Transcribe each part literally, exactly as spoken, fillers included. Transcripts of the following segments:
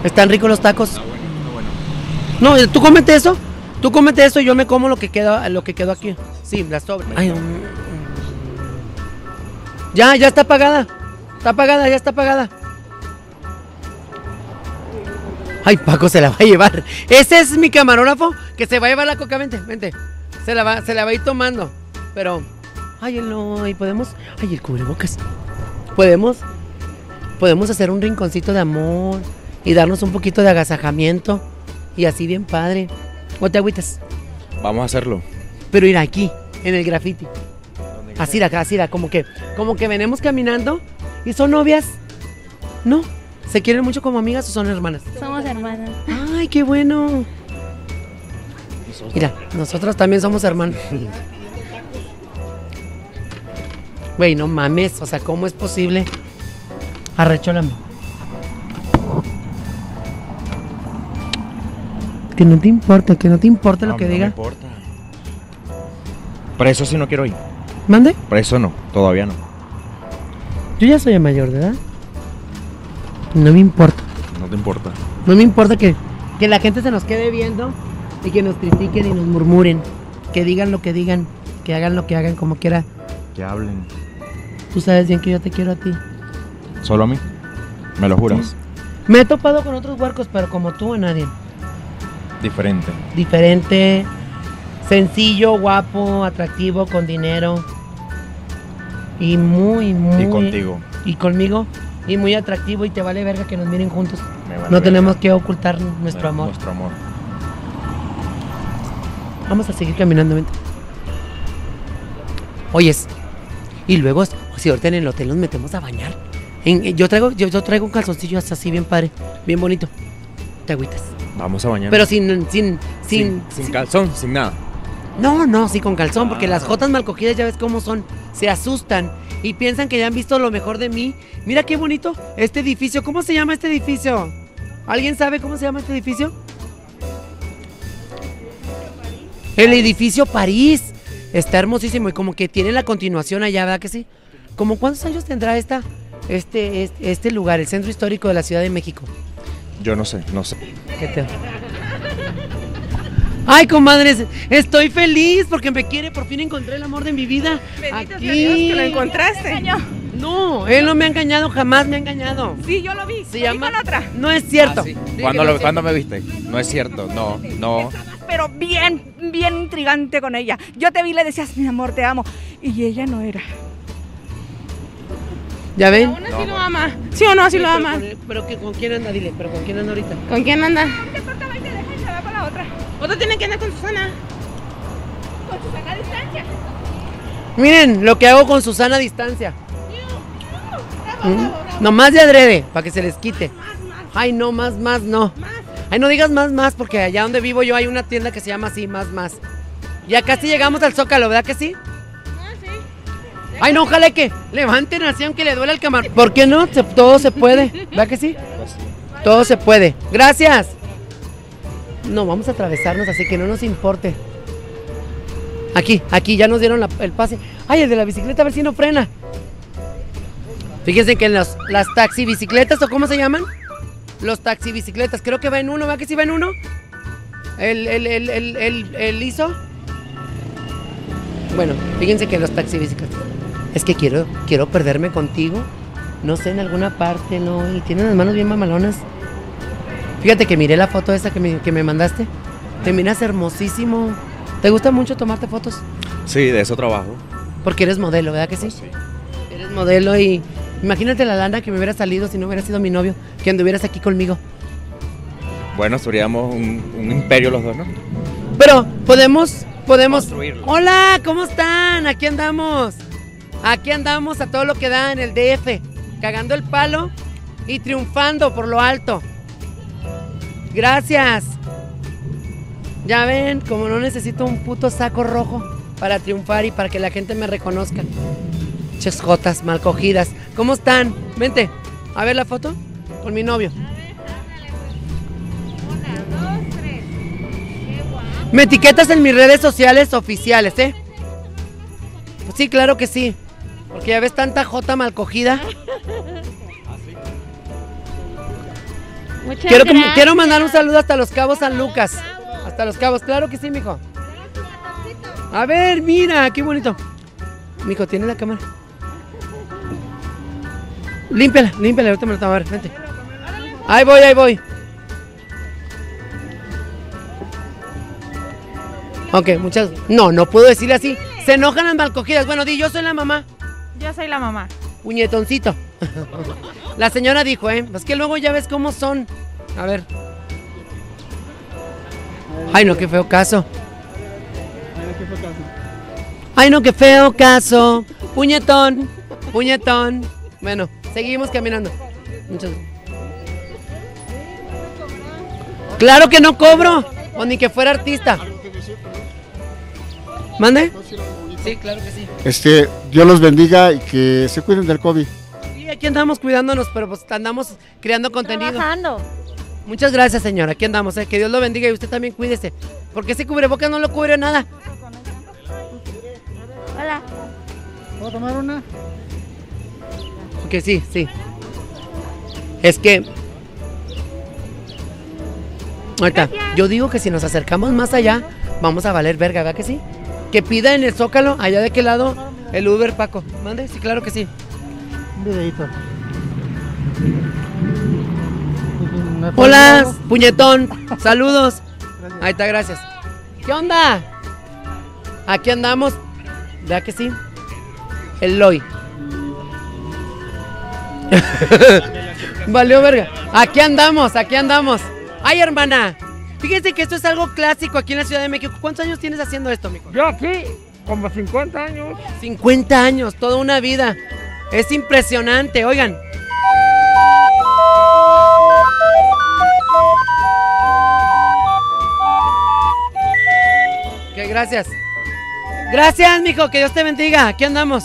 Están ricos los tacos. Está bueno, está bueno. No, tú cómete eso. Tú cómete eso y yo me como lo que queda, lo que quedó aquí. Sí, la sobra. Ay, mm, ya, ya está apagada. Está apagada, ya está apagada. Ay, Paco se la va a llevar. Ese es mi camarógrafo que se va a llevar la coca. Vente, vente. Se la va, se la va a ir tomando. Pero, ay, el no, y podemos. Ay, el cubrebocas. Podemos, podemos hacer un rinconcito de amor y darnos un poquito de agasajamiento y así bien padre. ¿O te agüitas? Vamos a hacerlo. Pero ir aquí, en el graffiti. Así era, así era, como que, como que venimos caminando y son novias. No, ¿se quieren mucho como amigas o son hermanas? Somos hermanas. Ay, qué bueno. Mira, nosotros también somos hermanos. Güey, no mames, o sea, ¿cómo es posible? Arrechólame. Que no te importa, que no te importa lo No, que no diga. me importa. Preso sí no quiero ir. ¿Mande? Preso no, todavía no. Yo ya soy mayor de edad. No me importa. No te importa. No me importa que, que la gente se nos quede viendo y que nos critiquen y nos murmuren. Que digan lo que digan, que hagan lo que hagan como quiera. Que hablen. Tú sabes bien que yo te quiero a ti. ¿Solo a mí? ¿Me lo juras? Me he topado con otros huercos, pero como tú a nadie. Diferente. Diferente, sencillo, guapo, atractivo, con dinero. Y muy, muy... Y contigo. Y conmigo. Y muy atractivo y te vale verga que nos miren juntos. Me vale No verga. tenemos que ocultar nuestro Me- amor. Nuestro amor. Vamos a seguir caminando, vente. Oyes. Y luego, si ahorita en el hotel nos metemos a bañar. En- en- yo traigo yo, yo traigo un calzoncillo así bien padre, bien bonito. Te agüitas. Vamos a bañar. Pero sin, sin, sin, sin, sin calzón, sin nada. No, no, sí con calzón, porque Ah. las jotas mal cogidas ya ves cómo son. Se asustan y piensan que ya han visto lo mejor de mí. Mira qué bonito este edificio. ¿Cómo se llama este edificio? ¿Alguien sabe cómo se llama este edificio? El edificio París. Está hermosísimo y como que tiene la continuación allá, ¿verdad que sí? ¿Cómo cuántos años tendrá esta, este, este, este lugar, el centro histórico de la Ciudad de México? Yo no sé, no sé. ¿Qué te... Ay, comadres, estoy feliz porque me quiere, por fin encontré el amor de mi vida. Bendito Aquí. sea Dios que lo encontraste. No, él no me ha engañado, jamás me ha engañado. Sí, yo lo vi. Se Lo vi llama... con otra. No es cierto. Ah, sí. Dile ¿Cuándo, que no lo- es ¿Cuándo cierto. me viste? No es cierto, no, no. Pero bien, bien intrigante con ella. Yo te vi y le decías, mi amor, te amo. Y ella no era. ¿Ya ven? Aún así lo ama. ¿Sí o no? Así lo pero, ama. con- pero que con quién anda, dile, pero con quién anda ahorita. ¿Con quién anda? Te corta y te deja y se va con la otra. Otro tiene que andar con Susana. Con Susana a distancia. Miren lo que hago con Susana a distancia. ¿Mm? Nomás de adrede, para que se les quite. Ay, no, más, más, no. Ay, no digas más, más, porque allá donde vivo yo hay una tienda que se llama así, más, más. Ya casi llegamos al Zócalo, ¿verdad que sí? Ay, no, ojalá que levanten así aunque le duele el camarón. ¿Por qué no? Se- todo se puede, ¿verdad que sí? Todo se puede. Gracias. No, vamos a atravesarnos así que no nos importe. Aquí, aquí, ya nos dieron la- el pase. Ay, el de la bicicleta, a ver si no frena. Fíjense que en los, las taxi bicicletas, ¿o cómo se llaman? Los taxi bicicletas, creo que va en uno, ¿va que sí va en uno? El, el, el, el, el, el ISO. Bueno, fíjense que los taxi bicicletas. Es que quiero, quiero perderme contigo. No sé, en alguna parte, no. Y tienen las manos bien mamalonas. Fíjate que miré la foto esa que me, que me mandaste. Te miras hermosísimo. ¿Te gusta mucho tomarte fotos? Sí, de eso trabajo. Porque eres modelo, ¿verdad que sí? Pues sí. Eres modelo y imagínate la lana que me hubiera salido si no hubiera sido mi novio, que anduvieras aquí conmigo. Bueno, seríamos un, un imperio los dos, ¿no? Pero podemos, podemos... Construirlo. Hola, ¿cómo están? Aquí andamos. Aquí andamos a todo lo que da en el D F, cagando el palo y triunfando por lo alto. Gracias. Ya ven, como no necesito un puto saco rojo para triunfar y para que la gente me reconozca. Ches jotas mal cogidas. ¿Cómo están? Vente, a ver la foto con mi novio. Me etiquetas en mis redes sociales oficiales, ¿eh? Sí, claro que sí. Porque ya ves tanta jota mal cogida. Muchas Quiero, que- gracias. quiero mandar un saludo hasta Los Cabos San Lucas. Hasta Los Cabos, claro que sí, mijo. A ver, mira, qué bonito. Mijo, ¿tiene la cámara? Límpiala, límpiala, ahorita me lo tomo, a ver, vente. Ahí voy, ahí voy. Ok, muchas... No, no puedo decirle así. Se enojan las malcogidas. Bueno, di, yo soy la mamá. Yo soy la mamá. Puñetoncito. La señora dijo, ¿eh? Es que luego ya ves cómo son. A ver. Ay, no, qué feo caso. Ay, no, qué feo caso. Puñetón, puñetón. Bueno, seguimos caminando. Muchas Claro que no cobro. O ni que fuera artista. ¿Mande? Sí, claro que sí. Este, Dios los bendiga y que se cuiden del COVID. Sí, aquí andamos cuidándonos, pero pues andamos creando contenido. Trabajando. Muchas gracias, señora. Aquí andamos, ¿eh? Que Dios lo bendiga y usted también cuídese. Porque ese cubrebocas no lo cubre nada. Hola. ¿Puedo tomar una? Que sí, sí. Es que... Ahorita, yo digo que si nos acercamos más allá, vamos a valer verga, ¿verdad que sí? Que pida en el Zócalo, allá de qué lado, el Uber, Paco. ¿Mande? Sí, claro que sí. Un videito. Hola, puñetón. Saludos. Ahí está, gracias. ¿Qué onda? Aquí andamos. ¿Verdad que sí? Eloy. Valió verga. Aquí andamos, aquí andamos. Ay, hermana. Fíjense que esto es algo clásico aquí en la Ciudad de México. ¿Cuántos años tienes haciendo esto, mijo? Yo aquí, como cincuenta años. cincuenta años, toda una vida. Es impresionante, oigan. Ok, gracias. Gracias, mijo, que Dios te bendiga. Aquí andamos.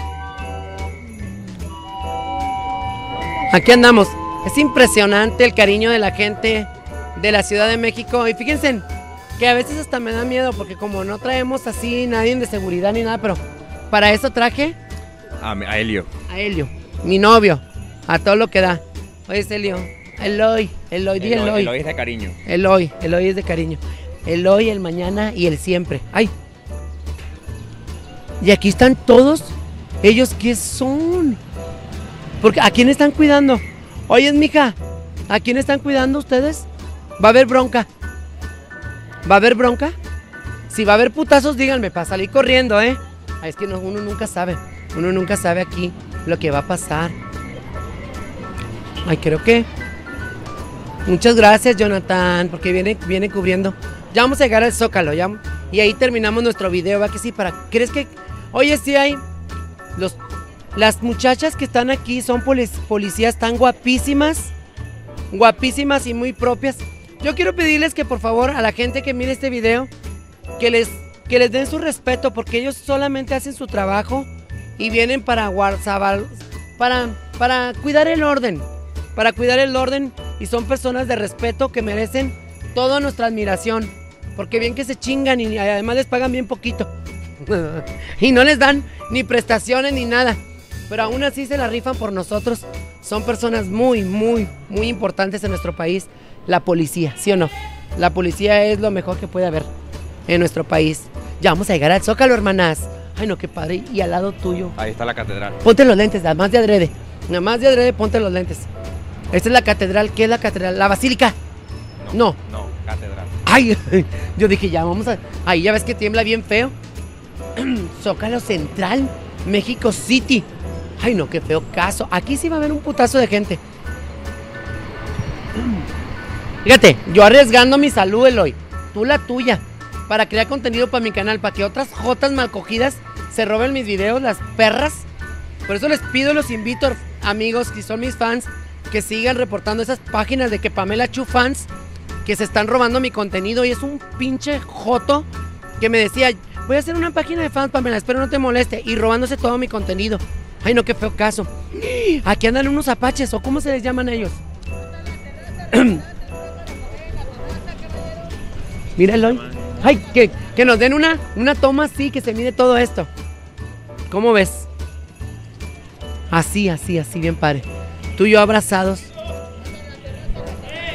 Aquí andamos. Es impresionante el cariño de la gente de la Ciudad de México. Y fíjense que a veces hasta me da miedo porque como no traemos así nadie de seguridad ni nada, pero para eso traje A, a Helio. a Helio, mi novio, a todo lo que da. Oye, es Helio. Eloy, Eloy, di Eloy. Eloy es de cariño. Eloy, Eloy es de cariño. Eloy, el mañana y el siempre. ¡Ay! Y aquí están todos. ¿Ellos qué son? Porque ¿a quién están cuidando? Oye, mija, ¿a quién están cuidando ustedes? Va a haber bronca. ¿Va a haber bronca? Si va a haber putazos, díganme, para salir corriendo, ¿eh? Ay, es que no, uno nunca sabe. Uno nunca sabe aquí lo que va a pasar. Ay, creo que... Muchas gracias, Jonathan, porque viene, viene cubriendo. Ya vamos a llegar al Zócalo, ya. Y ahí terminamos nuestro video, ¿va que sí? Para... ¿Crees que...? Oye, sí hay... Los... Las muchachas que están aquí son polic- policías tan guapísimas. Guapísimas y muy propias. Yo quiero pedirles que por favor a la gente que mire este video que les, que les den su respeto porque ellos solamente hacen su trabajo y vienen para, guardar, para, para cuidar el orden. Para cuidar el orden y son personas de respeto que merecen toda nuestra admiración. Porque bien que se chingan y además les pagan bien poquito. Y no les dan ni prestaciones ni nada. Pero aún así se la rifan por nosotros. Son personas muy, muy, muy importantes en nuestro país. La policía, ¿sí o no? La policía es lo mejor que puede haber en nuestro país. Ya vamos a llegar al Zócalo, hermanas. Ay, no, qué padre. Y al lado tuyo. Ahí está la catedral. Ponte los lentes, nada más de adrede. Nada más de adrede, ponte los lentes. Esta es la catedral. ¿Qué es la catedral? ¿La basílica? No. No, catedral. Ay, yo dije, ya vamos a... Ahí ya ves que tiembla bien feo. Zócalo Central, México City. Ay, no, qué feo caso. Aquí sí va a haber un putazo de gente. Fíjate, yo arriesgando mi salud, Eloy. Tú la tuya. Para crear contenido para mi canal. Para que otras jotas malcogidas se roben mis videos, las perras. Por eso les pido y los invito, amigos, que son mis fans, que sigan reportando esas páginas de que Pamela Chu fans, que se están robando mi contenido. Y es un pinche joto que me decía, voy a hacer una página de fans, Pamela, espero no te moleste. Y robándose todo mi contenido. Ay, no, qué feo caso. Aquí andan unos apaches, ¿o cómo se les llaman ellos? Míralo. Ay, que, que nos den una, una toma así, que se mire todo esto. ¿Cómo ves? Así, así, así, bien padre. Tú y yo abrazados.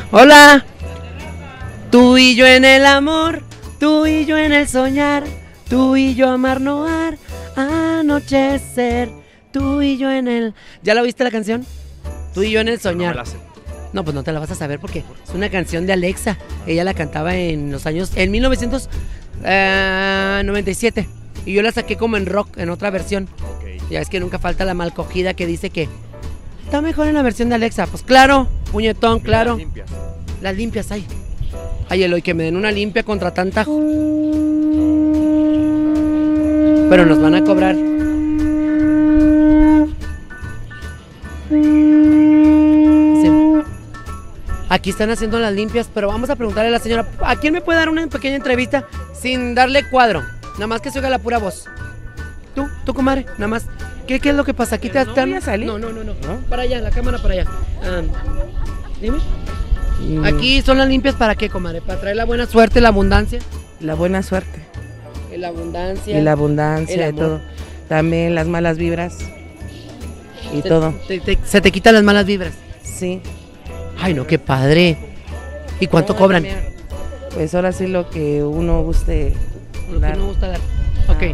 Hola. Tú y yo en el amor, tú y yo en el soñar, tú y yo amar no ar, anochecer, tú y yo en el... ¿Ya la oíste la canción? Tú y yo en el soñar. No me la sé. No, pues no te la vas a saber porque es una canción de Alexa. Ella la cantaba en los años, en mil novecientos noventa y siete. Y yo la saqué como en rock, en otra versión. Ok. Ya es que nunca falta la mal cogida que dice que está mejor en la versión de Alexa. Pues claro, puñetón, claro. Las limpias. Las limpias, ay. Ay, Eloy, que me den una limpia contra tanta... Pero nos van a cobrar. Sí. Aquí están haciendo las limpias, pero vamos a preguntarle a la señora, ¿a quién me puede dar una pequeña entrevista sin darle cuadro? Nada más que se oiga la pura voz. Tú, tú, comadre, nada más. ¿Qué, qué es lo que pasa? Aquí te no están... voy a salir. No, no, no, no, ¿No? Para allá, la cámara para allá. Ah, dime. Aquí son las limpias para qué, comadre, para traer la buena suerte, la abundancia. La buena suerte. La abundancia. Y la abundancia el y amor. todo. También las malas vibras. Y Te- todo. te- te- se te quitan las malas vibras. Sí. Ay, no, qué padre. ¿Y cuánto No, cobran? también, pues ahora sí lo que uno guste Lo que dar. no me gusta dar. Ok.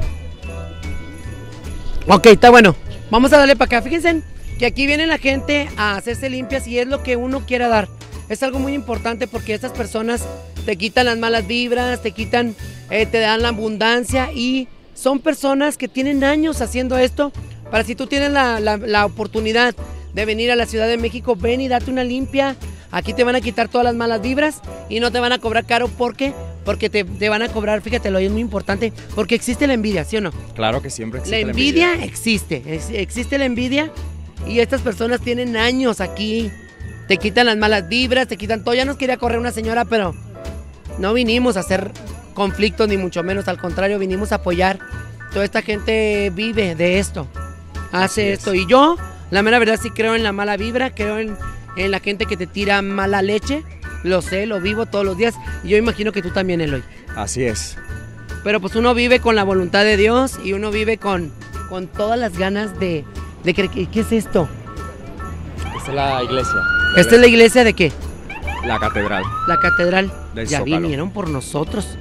Ok, está bueno. Vamos a darle para acá. Fíjense que aquí viene la gente a hacerse limpias y es lo que uno quiera dar. Es algo muy importante porque estas personas te quitan las malas vibras, te quitan, eh, te dan la abundancia y son personas que tienen años haciendo esto. Para si tú tienes la, la- la oportunidad de venir a la Ciudad de México, ven y date una limpia. Aquí te van a quitar todas las malas vibras y no te van a cobrar caro. ¿Por qué? Porque te, te van a cobrar, fíjate, lo es muy importante, porque existe la envidia, ¿sí o no? Claro que siempre La existe envidia, existe, ex- existe la envidia y estas personas tienen años aquí. Te quitan las malas vibras, te quitan todo. Ya nos quería correr una señora, pero no vinimos a hacer conflictos ni mucho menos. Al contrario, vinimos a apoyar. Toda esta gente vive de esto, hace Así es. esto. Y yo, la mera verdad, sí creo en la mala vibra, creo en, en la gente que te tira mala leche. Lo sé, lo vivo todos los días. Y yo imagino que tú también, Eloy. Así es. Pero pues uno vive con la voluntad de Dios y uno vive con, con todas las ganas de, de creer. ¿Qué, qué es esto? Esta es la iglesia. ¿Esta es la iglesia de qué? La catedral. La catedral. Del Ya Zócalo. vinieron por nosotros.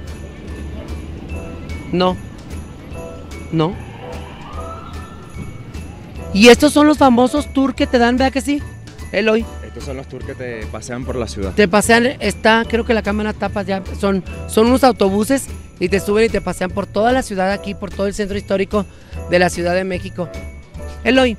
No. No. Y estos son los famosos tours que te dan, ¿verdad que sí? Eloy, Estos son los tours que te pasean por la ciudad. te pasean, está, creo que la cámara tapa ya, son, son unos autobuses y te suben y te pasean por toda la ciudad aquí, por todo el centro histórico de la Ciudad de México. Eloy,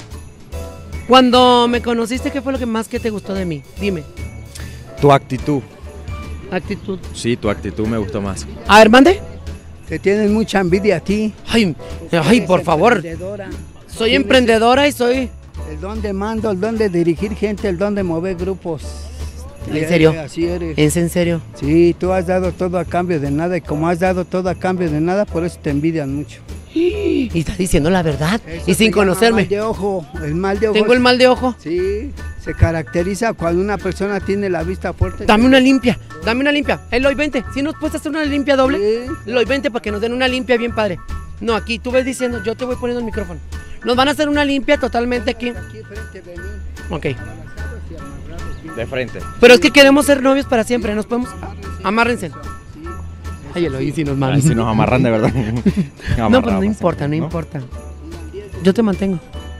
cuando me conociste, ¿qué fue lo que más que te gustó de mí? Dime, Tu actitud. actitud. Sí, tu actitud me gustó más. A ver, mande. Te tienen mucha envidia a ti. Ay, ay, Eres por favor. emprendedora. Soy Tienes emprendedora y soy... El don de mando, el don de dirigir gente, el don de mover grupos. ¿En serio? Así eres. ¿Es en serio? Sí, tú has dado todo a cambio de nada y como has dado todo a cambio de nada, por eso te envidian mucho. Y estás diciendo la verdad. Eso Y se sin llama conocerme. Mal de ojo, el mal de ojo. Tengo el mal de ojo. Sí, se caracteriza cuando una persona tiene la vista fuerte. Dame una limpia, dame una limpia. Eloy, vente. Si nos puedes hacer una limpia doble. Sí. Eloy, vente para que nos den una limpia bien padre. No, aquí tú ves diciendo, yo te voy poniendo el micrófono. Nos van a hacer una limpia totalmente aquí. Aquí frente de mí, Ok. abrazados y amarrados bien. De frente. Pero es que queremos ser novios para siempre. Nos podemos. Amárrense. Ay, Eloy, si nos Ay, mandan. si nos amarran de verdad. No, pero no importa, no importa. Yo te mantengo.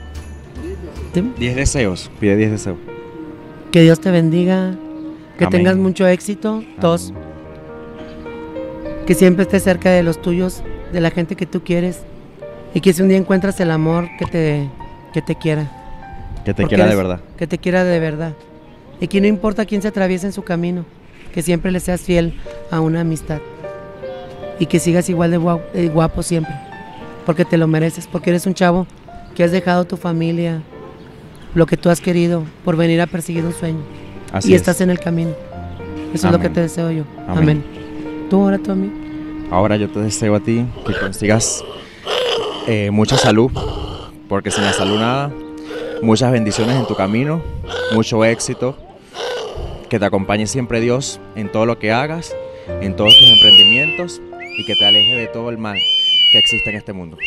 Te- diez deseos. Pide diez deseos. Que Dios te bendiga. Que Amén. tengas mucho éxito. Dos. Que siempre estés cerca de los tuyos, de la gente que tú quieres. Y que si un día encuentras el amor que te, que te quiera. Que te Porque quiera de eres- verdad. Que te quiera de verdad. Y que no importa quién se atraviese en su camino. Que siempre le seas fiel a una amistad. Y que sigas igual de guapo, eh, guapo siempre. Porque te lo mereces. Porque eres un chavo que has dejado tu familia, lo que tú has querido, por venir a perseguir un sueño. Así y es. estás en el camino. Eso es lo que Amén. te deseo yo. Amén. Amén. Tú ahora tú a mí. Ahora yo te deseo a ti que consigas eh, mucha salud, porque sin la salud nada. Muchas bendiciones en tu camino, mucho éxito, que te acompañe siempre Dios en todo lo que hagas, en todos tus emprendimientos y que te aleje de todo el mal que existe en este mundo.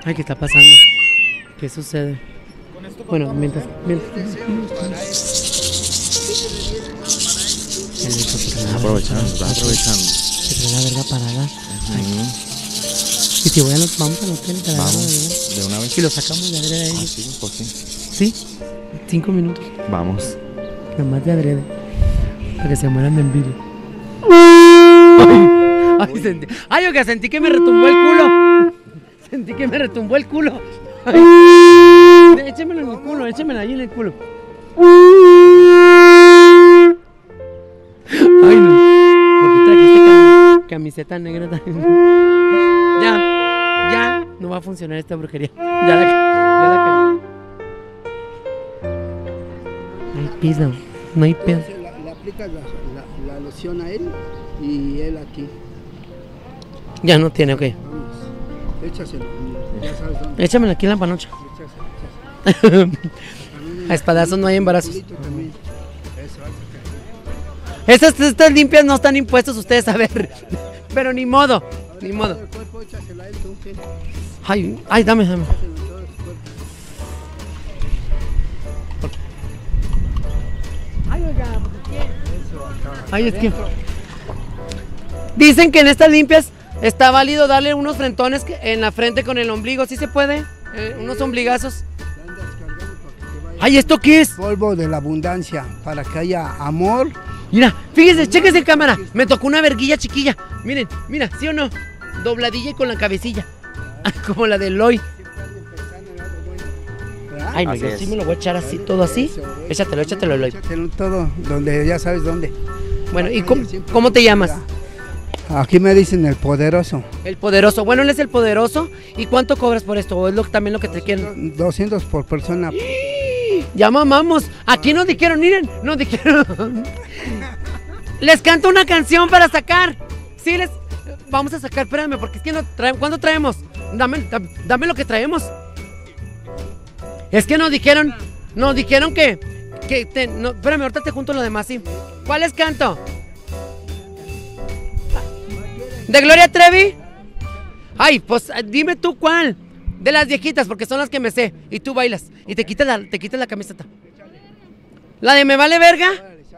Ay, ¿qué está pasando? ¿Qué sucede? Bueno, mientras... mientras... Aprovechando, estás aprovechando. Se trae la verga parada. Ujú. Y si voy a los, vamos al hotel, te la Vamos, agarro de verdad. de una vez. Y lo sacamos de adrede a Ah, ellos. sí, pues sí. Sí, cinco minutos. Vamos. Nada más de adrede. Para que se mueran de envidia. Ay, ay, sentí, ay, oiga, sentí que me retumbó el culo. Sentí que me retumbó el culo. Ay. Échemelo en el culo, échemelo ahí en el culo. Ay, no. ¿Por qué trajiste cam- camiseta negra también? Ya, ya. No va a funcionar esta brujería. Ya la, ya la caí. No hay piso, no hay pedo. Le, le aplicas la, la, la loción a él y él aquí. Ya no tiene, ok. Vamos, échaselo, ya sabes dónde. Échamelo aquí en la panocha. Échaselo, échaselo. A espadazos no hay embarazos. Culito también. Eso, eso. Estas, estas limpias no están impuestos ustedes a ver. Pero ni modo, ni modo. Todo el cuerpo, échaselo a él, tú, ¿qué? Ay, ay, dame, dame. Échaselo en todo su cuerpo. Eso, acá. Ay, es que... Dicen que en estas limpias está válido darle unos frentones que- en la frente con el ombligo. ¿Sí se puede? Eh, unos ombligazos. Le andas cargando para que te vaya. Ay, ¿esto qué es? Polvo de la abundancia, para que haya amor. Mira, fíjense, chéquense en cámara. Me tocó una verguilla chiquilla. Miren, mira, ¿sí o no? Dobladilla y con la cabecilla. Como la de Eloy. ¿Verdad? Ay, no, Así yo es. sí me lo voy a echar así, todo así. Eso, eso. Échatelo, échatelo, Eloy. Échatelo todo, donde ya sabes dónde. Bueno, ¿y cómo, cómo te llamas? Aquí me dicen el poderoso. El poderoso. Bueno, él es el poderoso. ¿Y cuánto cobras por esto? ¿O es lo, también lo que te quieren? doscientos por persona. Ya mamamos. Aquí nos dijeron, miren, nos dijeron. Les canto una canción para sacar. Sí, les. Vamos a sacar, espérame, porque es que no traemos. ¿Cuándo traemos? Dame, dame, dame lo que traemos. Es que nos dijeron, nos dijeron que. que te, no, espérame, ahorita te junto lo demás, sí. ¿Cuál es canto? ¿De Gloria Trevi? Ay, pues dime tú cuál. De las viejitas, porque son las que me sé. Y tú bailas. Y te quitas la, te quitas la camiseta. ¿La de Me Vale Verga?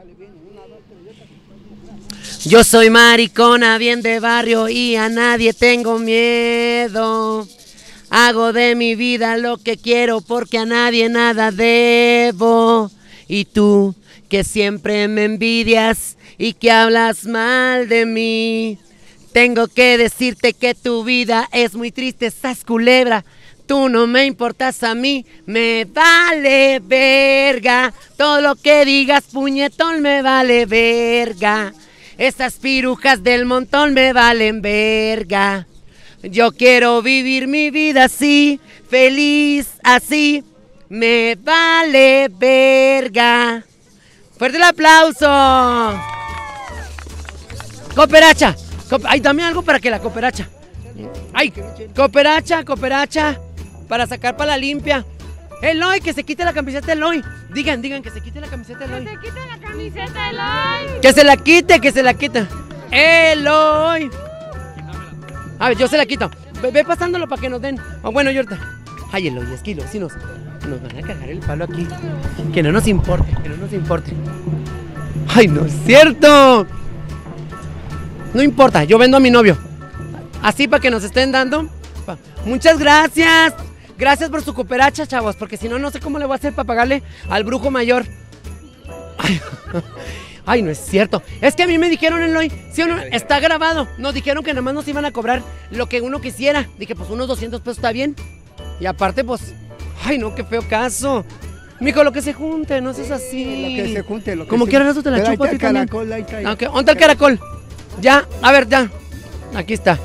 Yo soy maricona, bien de barrio y a nadie tengo miedo. Hago de mi vida lo que quiero porque a nadie nada debo. Y tú, que siempre me envidias y que hablas mal de mí, tengo que decirte que tu vida es muy triste, sas culebra. Tú no me importas a mí, me vale verga. Todo lo que digas, puñetón, me vale verga. Esas pirujas del montón me valen verga. Yo quiero vivir mi vida así, feliz así. Me vale verga. Fuerte el aplauso. Cooperacha. Cop- Ay, dame algo para que la cooperacha. Ay, cooperacha, cooperacha. Para sacar para la limpia. Eloy, que se quite la camiseta Eloy. Digan, digan que se quite la camiseta Eloy. Que se quite la camiseta, Eloy. Que se la quite, que se la quite. Eloy. A ver, yo se la quito. Ve, ve pasándolo para que nos den. Oh, bueno, yo ahorita. Ay, Eloy, es que Eloy, si nos, nos van a cagar el palo aquí. Que no nos importe, que no nos importe. Ay, no es cierto. No importa, yo vendo a mi novio. Así para que nos estén dando. Pa- Muchas gracias. Gracias por su cooperacha, chavos. Porque si no, no sé cómo le voy a hacer para pagarle al brujo mayor. Ay, ay, no es cierto. Es que a mí me dijeron, Eloy, ¿sí o no? Está grabado. Nos dijeron que nada más nos iban a cobrar lo que uno quisiera. Dije, pues unos doscientos pesos está bien. Y aparte, pues, ay, no, qué feo caso. Mijo, lo que se junte, no seas así. Lo que se junte, lo que Como se- quieras, eso te la Pero ahí chupo a está ti el también. caracol, ahí está, ahí. Ah, ok. ¿Dónde está el caracol? Ya, a ver, ya. Aquí está.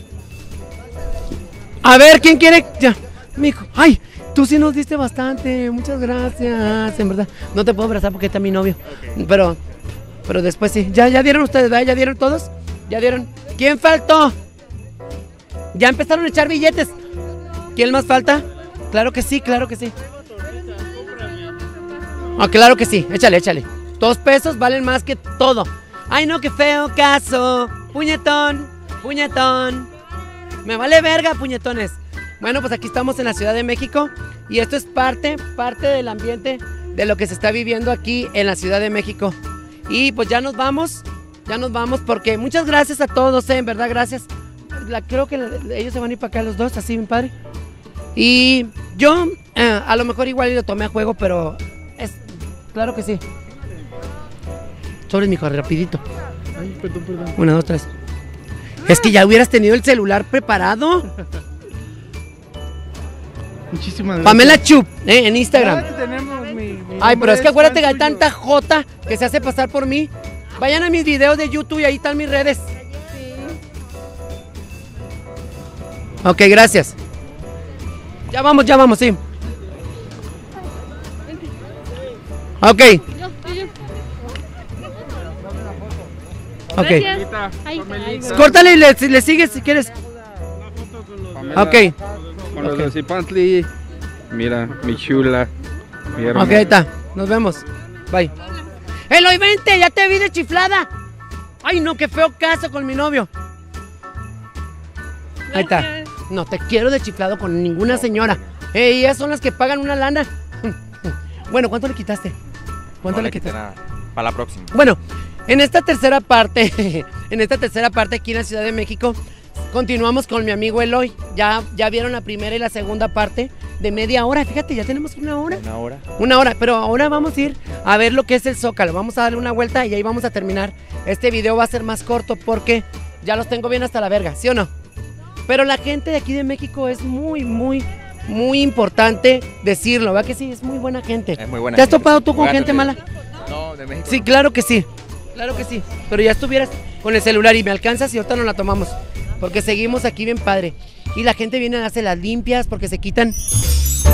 A ver, ¿quién quiere? Ya. Mijo, ay, tú sí nos diste bastante. Muchas gracias, en verdad. No te puedo abrazar porque está mi novio. Pero, pero después sí. Ya, ya dieron ustedes, ¿verdad? ¿Ya dieron todos? ¿Ya dieron? ¿Quién faltó? Ya empezaron a echar billetes. ¿Quién más falta? Claro que sí, claro que sí. Ah, claro que sí. Échale, échale. Dos pesos valen más que todo. Ay, no, qué feo caso. Puñetón, puñetón. Me vale verga, puñetones. Bueno, pues aquí estamos en la Ciudad de México y esto es parte, parte del ambiente de lo que se está viviendo aquí en la Ciudad de México. Y pues ya nos vamos, ya nos vamos porque muchas gracias a todos, eh, en verdad, gracias. La, creo que ellos se van a ir para acá los dos, así, mi padre. Y yo, eh, a lo mejor igual lo tomé a juego, pero es, claro que sí. Sobre mi hijo, rapidito. Ay, perdón, perdón. Una, dos, tres. Es que ya hubieras tenido el celular preparado. Muchísimas gracias. Pamela Chup, eh, en Instagram. Ya tenemos mi- mi Ay, pero nombre es que acuérdate que hay fan tanta jota que se hace pasar por mí. Vayan a mis videos de YouTube y ahí están mis redes. Ok, gracias. Ya vamos, ya vamos, sí. Ok, ok. Gracias. Ay, ay, Córtale y le, le sigues si quieres. Pamela, Ok, Con los de Zipantli. Mira, mi chula. Mi ok, ahí está. Nos vemos. Bye. Eloy, vente, ya te vi de chiflada. Ay, no, qué feo caso con mi novio. Ahí está. Gracias. No te quiero de chiflado con ninguna señora. Eh, ellas son las que pagan una lana. Bueno, ¿cuánto le quitaste? ¿Cuánto No le le quité quitaste? nada. Para la próxima. Bueno, en esta tercera parte, en esta tercera parte aquí en la Ciudad de México, continuamos con mi amigo Eloy. Ya, ya vieron la primera y la segunda parte de media hora. Fíjate, ya tenemos una hora. Una hora. Una hora, pero ahora vamos a ir a ver lo que es el Zócalo. Vamos a darle una vuelta y ahí vamos a terminar. Este video va a ser más corto porque ya los tengo bien hasta la verga, ¿sí o no? Pero la gente de aquí de México es muy, muy, muy importante decirlo, ¿verdad que sí? Es muy buena gente. Es muy buena ¿Te has gente, topado sí. tú con Muy gente mala? atendida. No, de México. Sí, claro que sí. Claro que sí. Pero ya estuvieras con el celular y me alcanzas y ahorita no la tomamos. Porque seguimos aquí bien padre. Y la gente viene a hacer las limpias porque se quitan